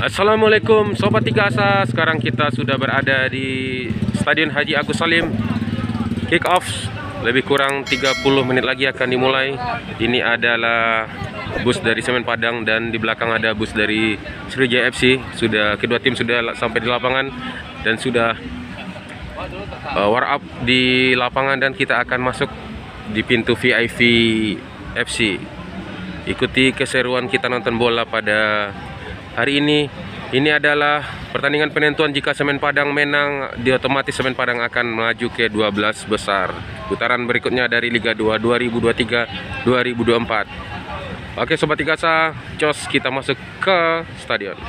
Assalamualaikum Sobat Tikasa. Sekarang kita sudah berada di Stadion Haji Agus Salim. Kick off lebih kurang 30 menit lagi akan dimulai. Ini adalah bus dari Semen Padang dan di belakang ada bus dari Sriwijaya FC. Kedua tim sudah sampai di lapangan dan sudah war up di lapangan, dan kita akan masuk di pintu VIP FC. Ikuti keseruan kita nonton bola pada hari ini. Ini adalah pertandingan penentuan. Jika Semen Padang menang, otomatis Semen Padang akan melaju ke 12 besar. Putaran berikutnya dari Liga 2 2023-2024. Oke Sobat Tikasa, cos kita masuk ke stadion.